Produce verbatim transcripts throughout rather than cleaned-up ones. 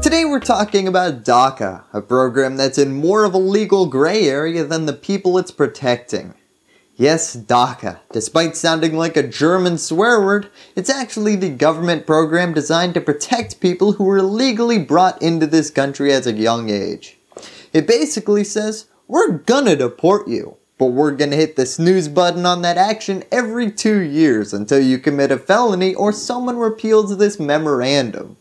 Today we're talking about DACA, a program that's in more of a legal gray area than the people it's protecting. Yes, DACA. Despite sounding like a German swear word, it's actually the government program designed to protect people who were illegally brought into this country at a young age. It basically says, we're gonna deport you, but we're gonna hit the snooze button on that action every two years until you commit a felony or someone repeals this memorandum.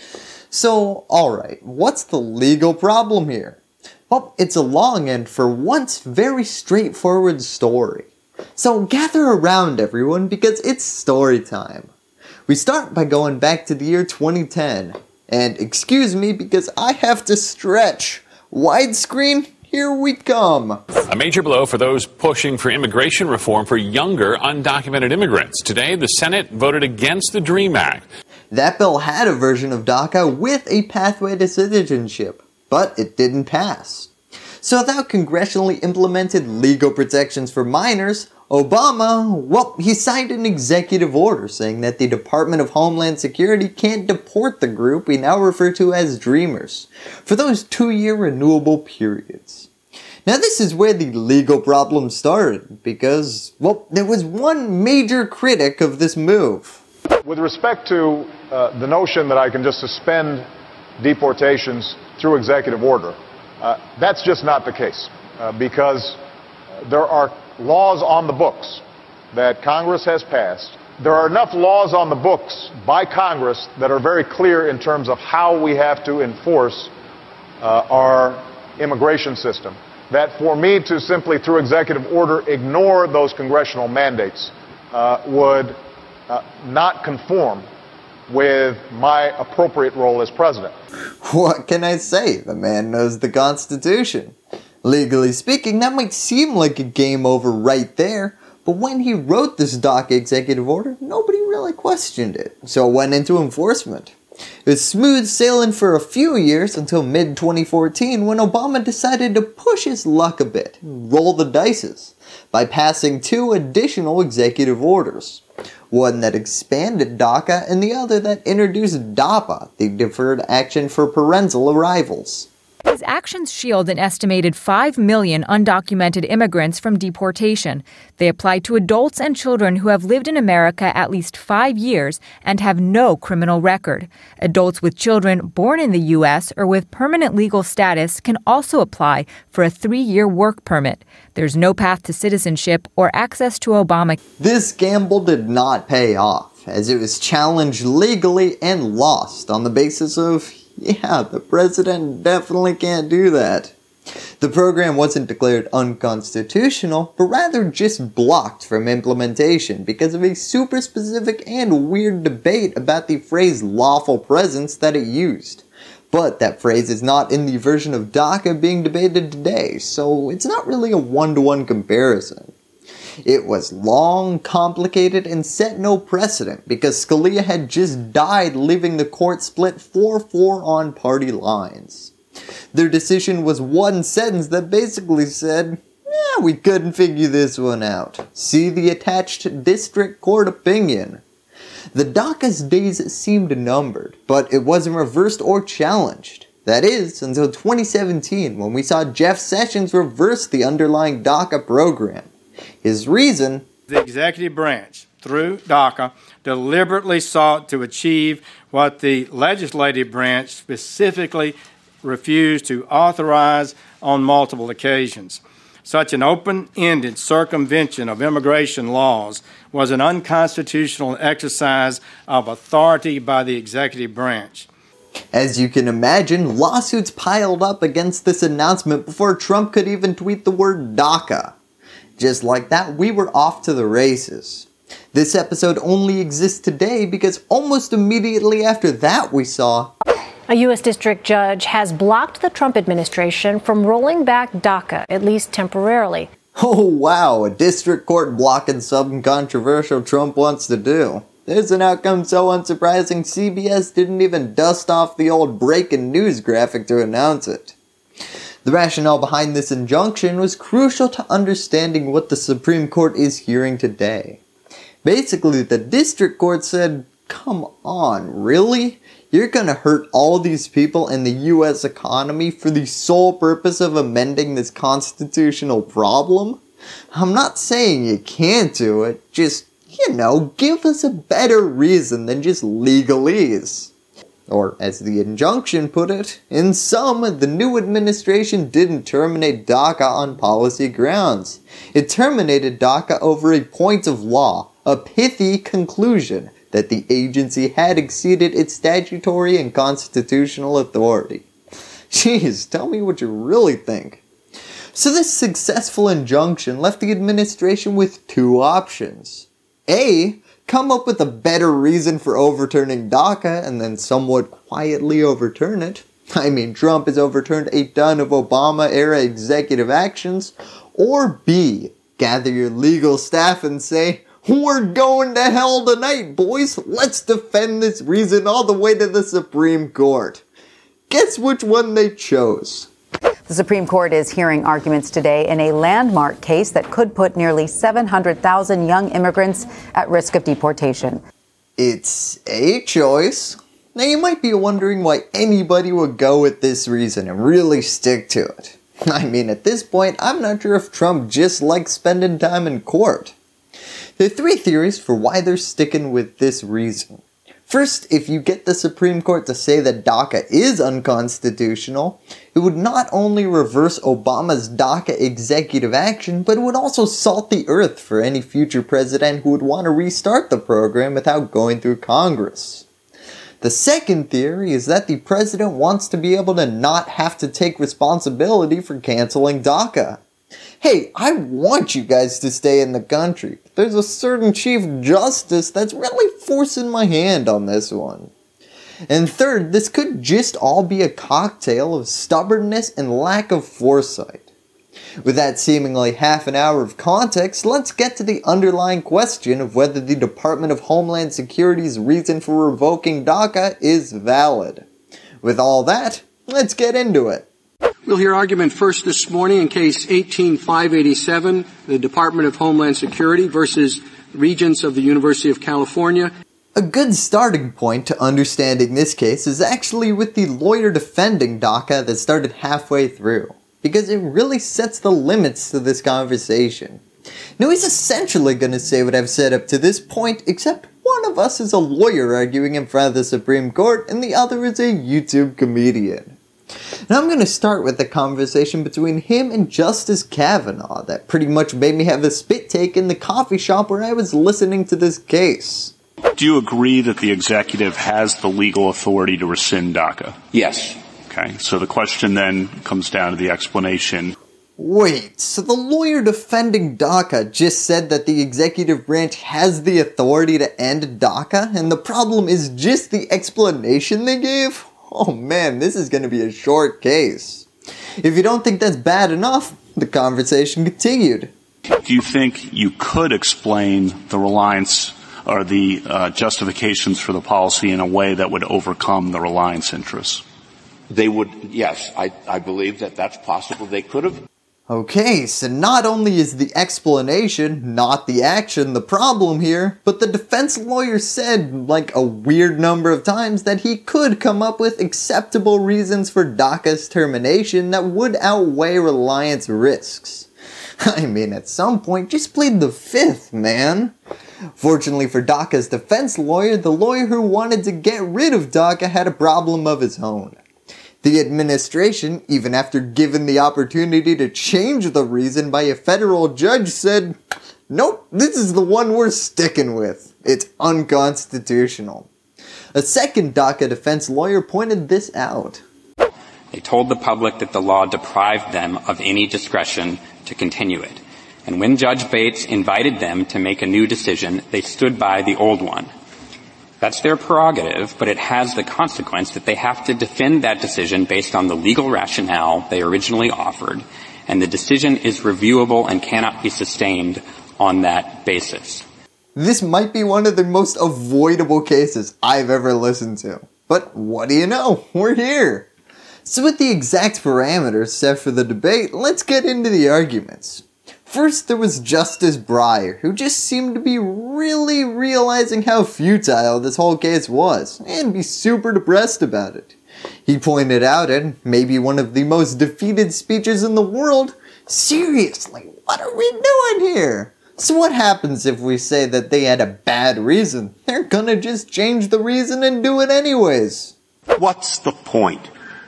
So, alright, what's the legal problem here? Well, it's a long and for once very straightforward story. So gather around everyone because it's story time. We start by going back to the year twenty ten. And excuse me because I have to stretch. Widescreen, here we come. A major blow for those pushing for immigration reform for younger undocumented immigrants. Today, the Senate voted against the DREAM Act. That bill had a version of DACA with a pathway to citizenship, but it didn't pass. So without congressionally implemented legal protections for minors, Obama, well, he signed an executive order saying that the Department of Homeland Security can't deport the group we now refer to as Dreamers for those two-year renewable periods. Now this is where the legal problem started because, well, there was one major critic of this move. With respect to uh, the notion that I can just suspend deportations through executive order, uh, that's just not the case uh, because there are laws on the books that Congress has passed. There are enough laws on the books by Congress that are very clear in terms of how we have to enforce uh, our immigration system, that for me to simply through executive order ignore those congressional mandates uh, would uh, not conform with my appropriate role as president. What can I say? The man knows the Constitution. Legally speaking, that might seem like a game over right there, but when he wrote this DACA executive order, nobody really questioned it, so it went into enforcement. It was smooth sailing for a few years until mid twenty fourteen when Obama decided to push his luck a bit, roll the dices, by passing two additional executive orders. One that expanded DACA and the other that introduced DAPA, the Deferred Action for Parental Arrivals. His actions shield an estimated five million undocumented immigrants from deportation. They apply to adults and children who have lived in America at least five years and have no criminal record. Adults with children born in the U S or with permanent legal status can also apply for a three-year work permit. There's no path to citizenship or access to Obama. This gamble did not pay off, as it was challenged legally and lost on the basis of, yeah, the president definitely can't do that. The program wasn't declared unconstitutional, but rather just blocked from implementation because of a super specific and weird debate about the phrase lawful presence that it used. But that phrase is not in the version of DACA being debated today, so it's not really a one-to-one comparison. It was long, complicated, and set no precedent because Scalia had just died, leaving the court split four four on party lines. Their decision was one sentence that basically said, yeah, we couldn't figure this one out. See the attached district court opinion. The DACA's days seemed numbered, but it wasn't reversed or challenged. That is, until twenty seventeen when we saw Jeff Sessions reverse the underlying DACA program. His reason? The executive branch, through DACA, deliberately sought to achieve what the legislative branch specifically refused to authorize on multiple occasions. Such an open-ended circumvention of immigration laws was an unconstitutional exercise of authority by the executive branch. As you can imagine, lawsuits piled up against this announcement before Trump could even tweet the word DACA. Just like that, we were off to the races. This episode only exists today because almost immediately after that we saw a U S district judge has blocked the Trump administration from rolling back DACA, at least temporarily. Oh wow, a district court blocking something controversial Trump wants to do. There's an outcome so unsurprising C B S didn't even dust off the old breaking news graphic to announce it. The rationale behind this injunction was crucial to understanding what the Supreme Court is hearing today. Basically, the district court said, come on, really? You're gonna hurt all these people in the U S economy for the sole purpose of amending this constitutional problem? I'm not saying you can't do it, just, you know, give us a better reason than just legalese. Or, as the injunction put it, in sum, the new administration didn't terminate DACA on policy grounds. It terminated DACA over a point of law, a pithy conclusion that the agency had exceeded its statutory and constitutional authority. Jeez, tell me what you really think. So this successful injunction left the administration with two options. A, come up with a better reason for overturning DACA and then somewhat quietly overturn it. I mean, Trump has overturned a ton of Obama-era executive actions. Or B, gather your legal staff and say, we're going to hell tonight, boys. Let's defend this reason all the way to the Supreme Court. Guess which one they chose? The Supreme Court is hearing arguments today in a landmark case that could put nearly seven hundred thousand young immigrants at risk of deportation. It's a choice. Now you might be wondering why anybody would go with this reason and really stick to it. I mean, at this point, I'm not sure if Trump just likes spending time in court. There are three theories for why they're sticking with this reason. First, if you get the Supreme Court to say that DACA is unconstitutional, it would not only reverse Obama's DACA executive action, but it would also salt the earth for any future president who would want to restart the program without going through Congress. The second theory is that the president wants to be able to not have to take responsibility for canceling DACA. Hey, I want you guys to stay in the country, but there's a certain Chief Justice that's really forcing my hand on this one. And third, this could just all be a cocktail of stubbornness and lack of foresight. With that seemingly half an hour of context, let's get to the underlying question of whether the Department of Homeland Security's reason for revoking DACA is valid. With all that, let's get into it. We'll hear argument first this morning in Case eighteen five eighty-seven, the Department of Homeland Security versus Regents of the University of California. A good starting point to understanding this case is actually with the lawyer defending DACA that started halfway through, because it really sets the limits to this conversation. Now he's essentially going to say what I've said up to this point, except one of us is a lawyer arguing in front of the Supreme Court and the other is a YouTube comedian. Now I'm going to start with the conversation between him and Justice Kavanaugh that pretty much made me have a spit take in the coffee shop where I was listening to this case. Do you agree that the executive has the legal authority to rescind DACA? Yes. Okay, so the question then comes down to the explanation. Wait, so the lawyer defending DACA just said that the executive branch has the authority to end DACA, and the problem is just the explanation they gave? Oh man, this is going to be a short case. If you don't think that's bad enough, the conversation continued. Do you think you could explain the reliance or the uh, justifications for the policy in a way that would overcome the reliance interests? They would, yes, I, I believe that that's possible. They could have. Okay, so not only is the explanation, not the action, the problem here, but the defense lawyer said, like a weird number of times, that he could come up with acceptable reasons for DACA's termination that would outweigh reliance risks. I mean, at some point, just plead the fifth, man. Fortunately for DACA's defense lawyer, the lawyer who wanted to get rid of DACA had a problem of his own. The administration, even after given the opportunity to change the reason by a federal judge, said, nope, this is the one we're sticking with. It's unconstitutional. A second DACA defense lawyer pointed this out. They told the public that the law deprived them of any discretion to continue it. And when Judge Bates invited them to make a new decision, they stood by the old one. That's their prerogative, but it has the consequence that they have to defend that decision based on the legal rationale they originally offered, and the decision is reviewable and cannot be sustained on that basis. This might be one of the most avoidable cases I've ever listened to. But what do you know? We're here. So with the exact parameters set for the debate, let's get into the arguments. First, there was Justice Breyer, who just seemed to be really realizing how futile this whole case was, and be super depressed about it. He pointed out in maybe one of the most defeated speeches in the world, seriously, what are we doing here? So what happens if we say that they had a bad reason? They're gonna just change the reason and do it anyways. What's the point?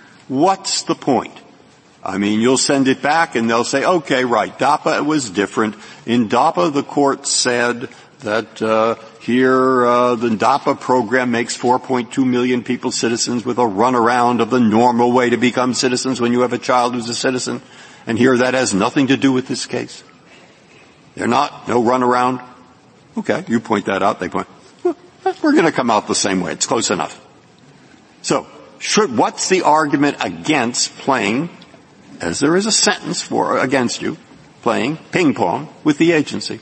What's the point? I mean, you'll send it back and they'll say, okay, right, DAPA was different. In DAPA, the court said that uh, here uh, the DAPA program makes four point two million people citizens with a runaround of the normal way to become citizens when you have a child who's a citizen. And here that has nothing to do with this case. They're not, no runaround. Okay, you point that out, they point, well, we're going to come out the same way. It's close enough. So, should, what's the argument against playing, as there is a sentence for against you, playing ping pong with the agency?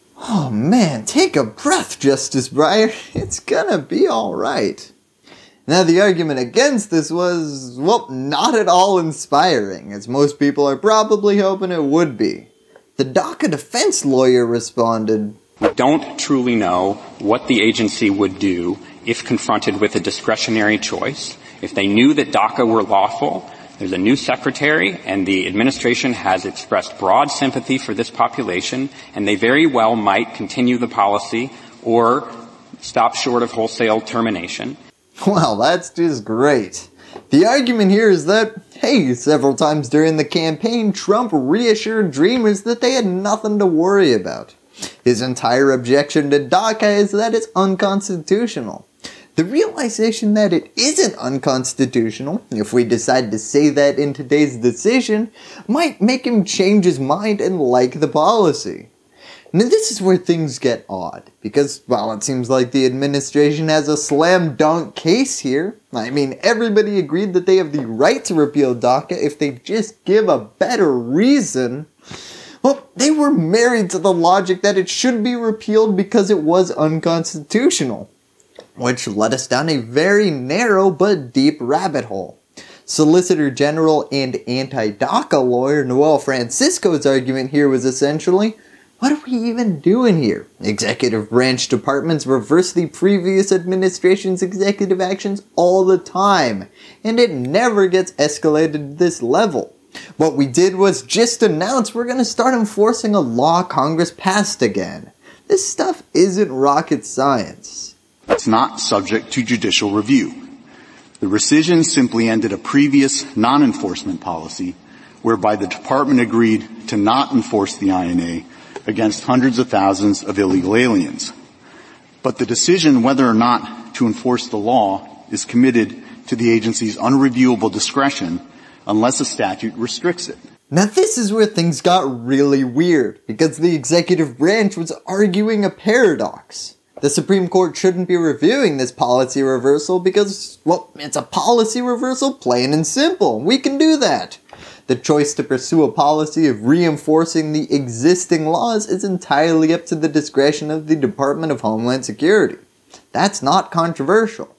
Oh man, take a breath, Justice Breyer. It's gonna be alright. Now the argument against this was, well, not at all inspiring, as most people are probably hoping it would be. The DACA defense lawyer responded, "We don't truly know what the agency would do if confronted with a discretionary choice. If they knew that DACA were lawful, there's a new secretary and the administration has expressed broad sympathy for this population, and they very well might continue the policy or stop short of wholesale termination." Well, that's just great. The argument here is that, hey, several times during the campaign, Trump reassured Dreamers that they had nothing to worry about. His entire objection to DACA is that it's unconstitutional. The realization that it isn't unconstitutional, if we decide to say that in today's decision, might make him change his mind and like the policy. Now this is where things get odd, because, well, it seems like the administration has a slam dunk case here. I mean, everybody agreed that they have the right to repeal DACA if they just give a better reason. Well, they were married to the logic that it should be repealed because it was unconstitutional, which led us down a very narrow but deep rabbit hole. Solicitor General and anti-DACA lawyer Noel Francisco's argument here was essentially, what are we even doing here? Executive branch departments reverse the previous administration's executive actions all the time, and it never gets escalated to this level. What we did was just announce we're going to start enforcing a law Congress passed again. This stuff isn't rocket science. It's not subject to judicial review. The rescission simply ended a previous non-enforcement policy whereby the department agreed to not enforce the I N A against hundreds of thousands of illegal aliens. But the decision whether or not to enforce the law is committed to the agency's unreviewable discretion unless a statute restricts it. Now this is where things got really weird, because the executive branch was arguing a paradox. The Supreme Court shouldn't be reviewing this policy reversal because, well, it's a policy reversal, plain and simple. We can do that. The choice to pursue a policy of reinforcing the existing laws is entirely up to the discretion of the Department of Homeland Security. That's not controversial.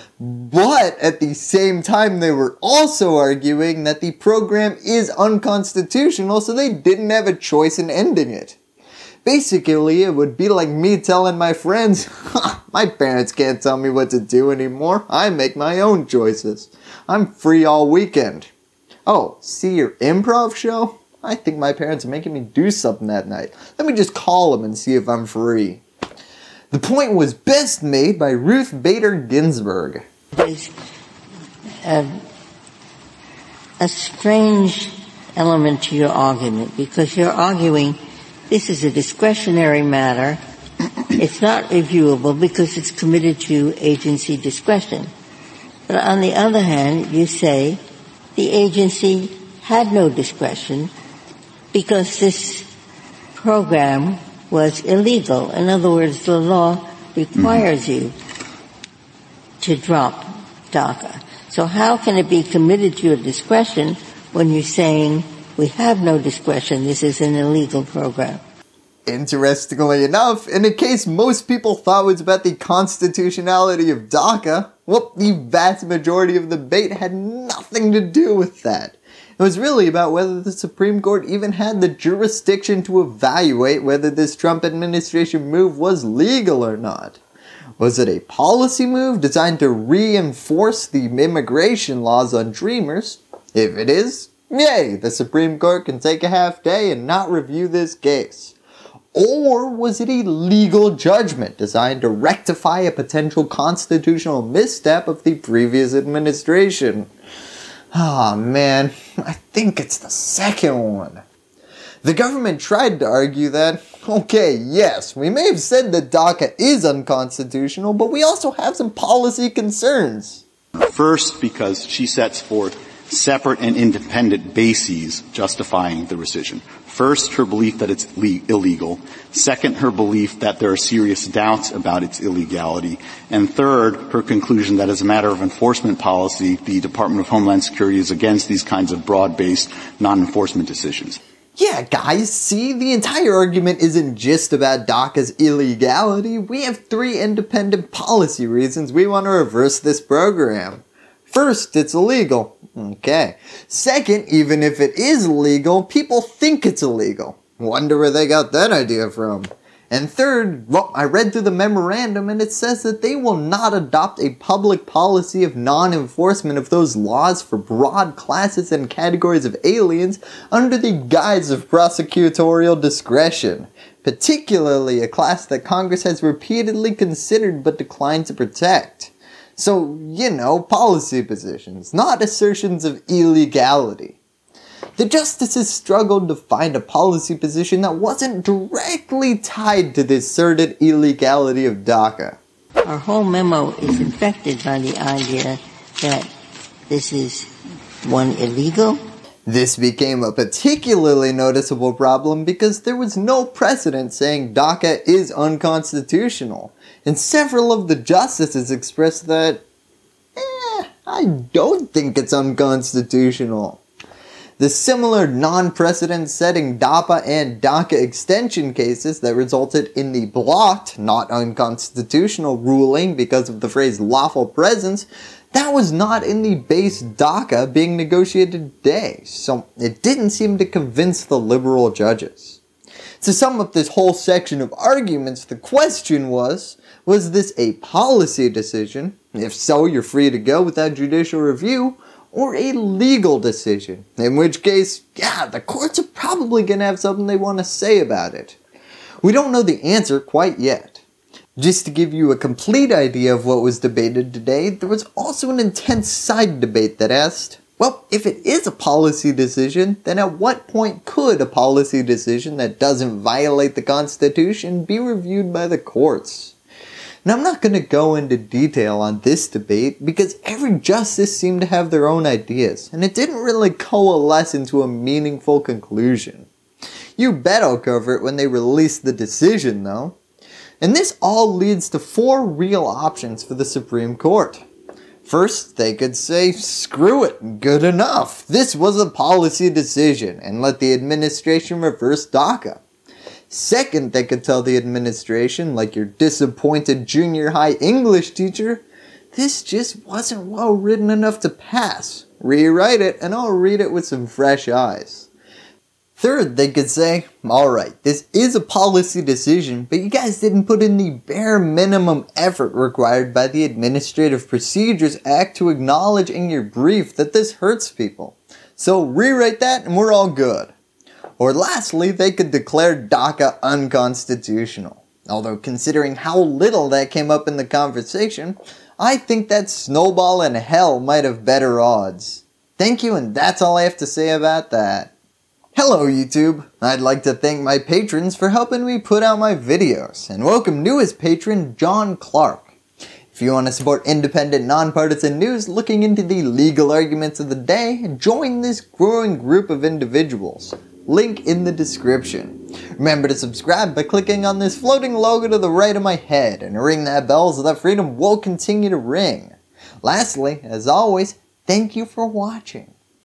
But at the same time, they were also arguing that the program is unconstitutional, so they didn't have a choice in ending it. Basically, it would be like me telling my friends, my parents can't tell me what to do anymore. I make my own choices. I'm free all weekend. Oh, see your improv show? I think my parents are making me do something that night. Let me just call them and see if I'm free. The point was best made by Ruth Bader Ginsburg. There's a, a strange element to your argument, because you're arguing this is a discretionary matter. It's not reviewable because it's committed to agency discretion. But on the other hand, you say the agency had no discretion because this program was illegal. In other words, the law requires you to drop DACA. So how can it be committed to your discretion when you're saying we have no discretion, this is an illegal program? Interestingly enough, in a case most people thought was about the constitutionality of DACA, well, the vast majority of the debate had nothing to do with that. It was really about whether the Supreme Court even had the jurisdiction to evaluate whether this Trump administration move was legal or not. Was it a policy move designed to reinforce the immigration laws on Dreamers? If it is, yay, the Supreme Court can take a half day and not review this case. Or was it a legal judgment designed to rectify a potential constitutional misstep of the previous administration? Ah, oh, man, I think it's the second one. The government tried to argue that, okay, yes, we may have said that DACA is unconstitutional, but we also have some policy concerns. First, because she sets forth separate and independent bases justifying the rescission. First, her belief that it's le- illegal. Second, her belief that there are serious doubts about its illegality. And third, her conclusion that as a matter of enforcement policy, the Department of Homeland Security is against these kinds of broad-based non-enforcement decisions. Yeah, guys, see, the entire argument isn't just about DACA's illegality. We have three independent policy reasons we want to reverse this program. First, it's illegal. Okay. Second, even if it is legal, people think it's illegal. Wonder where they got that idea from. And third, well, I read through the memorandum and it says that they will not adopt a public policy of non-enforcement of those laws for broad classes and categories of aliens under the guise of prosecutorial discretion, particularly a class that Congress has repeatedly considered but declined to protect. So, you know, policy positions, not assertions of illegality. The justices struggled to find a policy position that wasn't directly tied to the asserted illegality of DACA. Our whole memo is infected by the idea that this is, one, illegal. This became a particularly noticeable problem because there was no precedent saying DACA is unconstitutional, and several of the justices expressed that, eh, I don't think it's unconstitutional. The similar non-precedent setting DAPA and DACA extension cases that resulted in the blocked, not unconstitutional ruling because of the phrase lawful presence, that was not in the base DACA being negotiated today, so it didn't seem to convince the liberal judges. To sum up this whole section of arguments, the question was, was this a policy decision? If so, you're free to go without judicial review, or a legal decision, in which case, yeah, the courts are probably going to have something they want to say about it. We don't know the answer quite yet. Just to give you a complete idea of what was debated today, there was also an intense side debate that asked, well, if it is a policy decision, then at what point could a policy decision that doesn't violate the Constitution be reviewed by the courts? Now, I'm not going to go into detail on this debate because every justice seemed to have their own ideas, and it didn't really coalesce into a meaningful conclusion. You bet I'll cover it when they release the decision, though. And this all leads to four real options for the Supreme Court. First, they could say, screw it, good enough. This was a policy decision, and let the administration reverse DACA. Second, they could tell the administration, like your disappointed junior high English teacher, this just wasn't well written enough to pass. Rewrite it and I'll read it with some fresh eyes. Third, they could say, alright, this is a policy decision, but you guys didn't put in the bare minimum effort required by the Administrative Procedures Act to acknowledge in your brief that this hurts people. So rewrite that and we're all good. Or lastly, they could declare DACA unconstitutional. Although considering how little that came up in the conversation, I think that snowball in hell might have better odds. Thank you, and that's all I have to say about that. Hello YouTube, I'd like to thank my patrons for helping me put out my videos, and welcome newest patron John Clark. If you want to support independent, nonpartisan news looking into the legal arguments of the day, join this growing group of individuals. Link in the description. Remember to subscribe by clicking on this floating logo to the right of my head and ring that bell so that freedom will continue to ring. Lastly, as always, thank you for watching.